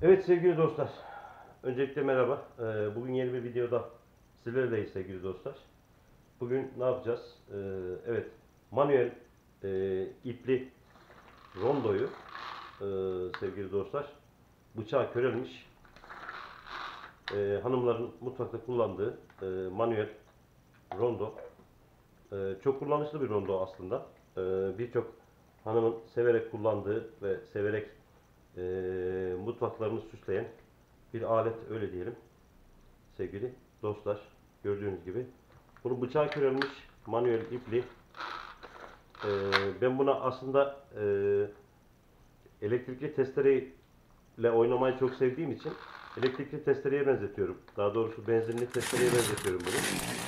Evet sevgili dostlar, öncelikle merhaba. Bugün yeni bir videoda sizlerleyiz sevgili dostlar. Bugün ne yapacağız? Evet, manuel ipli rondoyu sevgili dostlar, bıçağı körelmiş hanımların mutfakta kullandığı manuel rondo. Çok kullanışlı bir rondo aslında. Birçok hanımın severek kullandığı ve severek mutfaklarını süsleyen bir alet, öyle diyelim sevgili dostlar. Gördüğünüz gibi bunu bıçağı körelmiş manuel ipli. Ben buna aslında elektrikli testereyle oynamayı çok sevdiğim için elektrikli testereye benzetiyorum. Daha doğrusu benzinli testereye benzetiyorum bunu.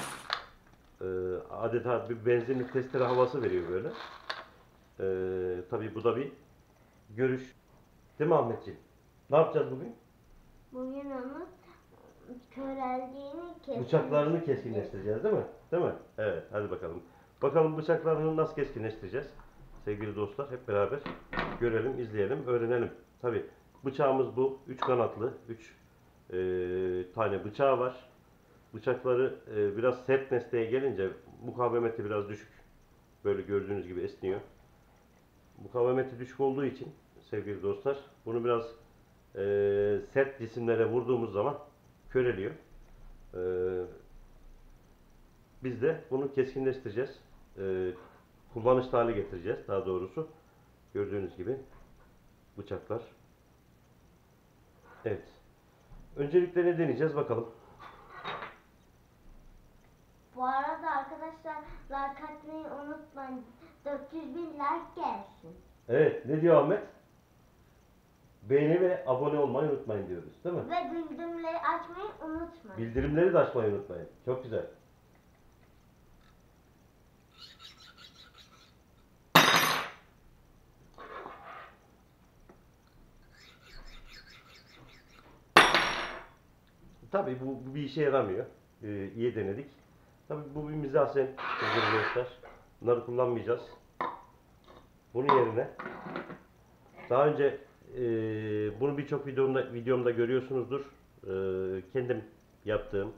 Adeta bir benzinli testere havası veriyor böyle. Tabii bu da bir görüş. Değil mi Ahmetciğim? Ne yapacağız bugün? Bugün onun köreldiğini Bıçaklarını keskinleştireceğiz değil mi? Değil mi? Evet, hadi bakalım. Bakalım bıçaklarını nasıl keskinleştireceğiz? Sevgili dostlar, hep beraber görelim, izleyelim, öğrenelim. Tabii bıçağımız bu. 3 kanatlı, 3 tane bıçağı var. Bıçakları biraz sert nesneye gelince mukavemeti biraz düşük. Böyle gördüğünüz gibi esniyor. Mukavemeti düşük olduğu için sevgili dostlar, bunu biraz sert cisimlere vurduğumuz zaman köreliyor. Biz de bunu keskinleştireceğiz. Kullanışlı hale getireceğiz daha doğrusu. Gördüğünüz gibi bıçaklar. Evet. Öncelikle ne deneyeceğiz bakalım. Bu arada arkadaşlar like atmayı unutmayın. 400.000 like gelsin. Evet, ne diyor Ahmet? Beğeni ve abone olmayı unutmayın diyoruz, değil mi? Ve bildirimleri açmayı unutmayın. Bildirimleri de açmayı unutmayın. Çok güzel. Tabii bu bir işe yaramıyor. İyi denedik. Tabii bu bir mizahsen sevgili dostlar. Bunları kullanmayacağız. Bunun yerine daha önce bunu birçok videomda görüyorsunuzdur. Kendim yaptığım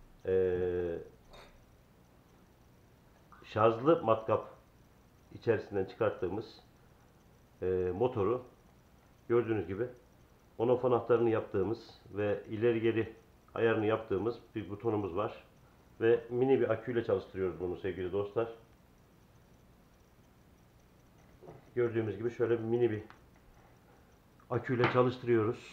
şarjlı matkap içerisinden çıkarttığımız motoru gördüğünüz gibi on-off anahtarını yaptığımız ve ileri geri ayarını yaptığımız bir butonumuz var. Ve mini bir aküyle çalıştırıyoruz bunu sevgili dostlar. Gördüğümüz gibi şöyle bir mini bir aküyle çalıştırıyoruz.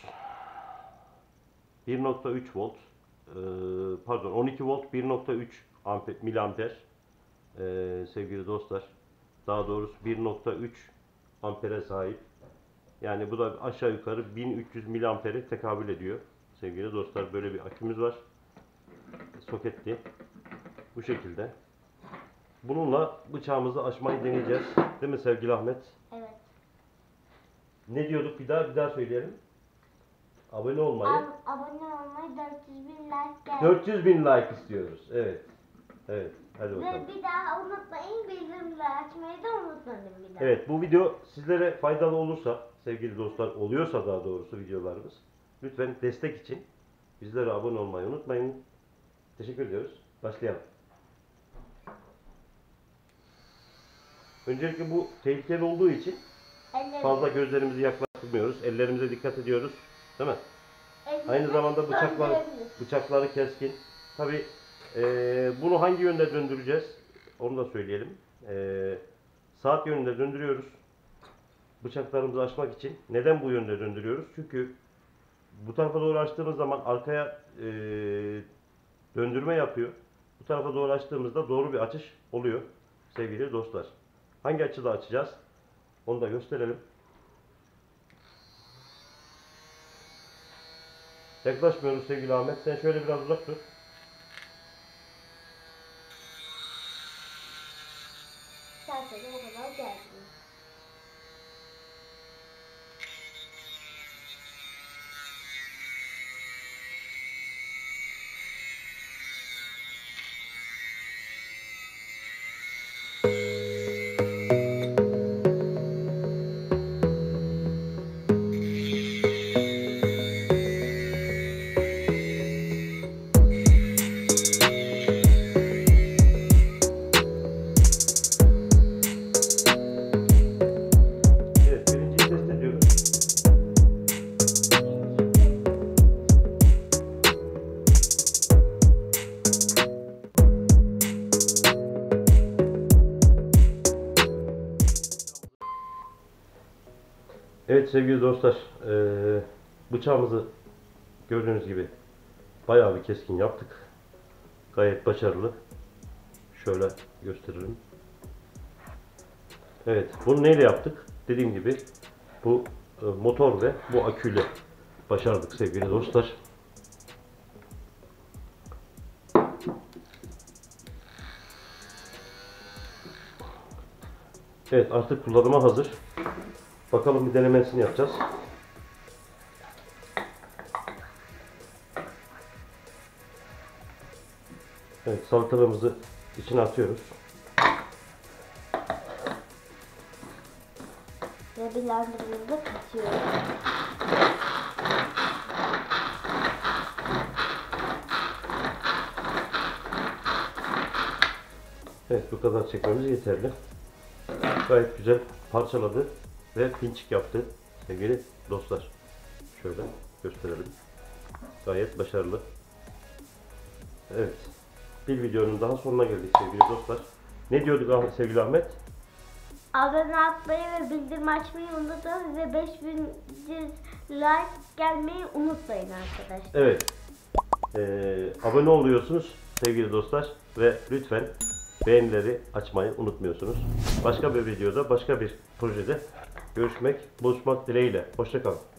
1.3 volt pardon 12 volt 1.3 miliamper sevgili dostlar. Daha doğrusu 1.3 ampere sahip. Yani bu da aşağı yukarı 1300 miliampere tekabül ediyor. Sevgili dostlar, böyle bir akümüz var. Soketli. Bu şekilde. Bununla bıçağımızı açmayı deneyeceğiz. Değil mi sevgili Ahmet? Evet. Ne diyorduk? Bir daha söyleyelim. Abone olmayı. Abone olmayı 400.000 like gelsin. 400.000 like istiyoruz. Evet. Evet. Hadi bakalım. Ve bir daha unutmayın, bildirimleri açmayı da unutmayın bir daha. Evet, bu video sizlere faydalı olursa, sevgili dostlar, oluyorsa daha doğrusu videolarımız, lütfen destek için bizlere abone olmayı unutmayın. Teşekkür ediyoruz. Başlayalım. Öncelikle bu tehlikeli olduğu için fazla gözlerimizi yaklaştırmıyoruz. Ellerimize dikkat ediyoruz. Değil mi? Aynı zamanda bıçakları keskin. Tabi bunu hangi yönde döndüreceğiz? Onu da söyleyelim. Saat yönünde döndürüyoruz. Bıçaklarımızı açmak için. Neden bu yönde döndürüyoruz? Çünkü bu tarafa doğru açtığımız zaman arkaya döndürme yapıyor. Bu tarafa doğru açtığımızda doğru bir açış oluyor sevgili dostlar. Hangi açıda açacağız? Onu da gösterelim. Yaklaşmıyoruz sevgili Ahmet. Sen şöyle biraz uzak dur. Zaten o kadar geldi. Evet sevgili dostlar, bıçağımızı gördüğünüz gibi bayağı bir keskin yaptık. Gayet başarılı. Şöyle gösterelim. Evet, bunu neyle yaptık? Dediğim gibi bu motor ve bu aküyle başardık sevgili dostlar. Evet, artık kullanıma hazır. Bakalım bir denemesini yapacağız. Evet, salatalığımızı içine atıyoruz. Ve blenderımızı katıyoruz. Evet, bu kadar çekmemiz yeterli. Gayet güzel parçaladı ve pinçik yaptı sevgili dostlar. Şöyle gösterelim. Gayet başarılı. Evet. Bir videonun daha sonuna geldik sevgili dostlar. Ne diyorduk sevgili Ahmet? Abone olmayı ve bildirim açmayı unutmayın ve 5000 like gelmeyi unutmayın arkadaşlar. Evet. Abone oluyorsunuz sevgili dostlar ve lütfen beğenileri açmayı unutmuyorsunuz. Başka bir videoda, başka bir projede görüşmek, buluşmak dileğiyle. Hoşça kalın.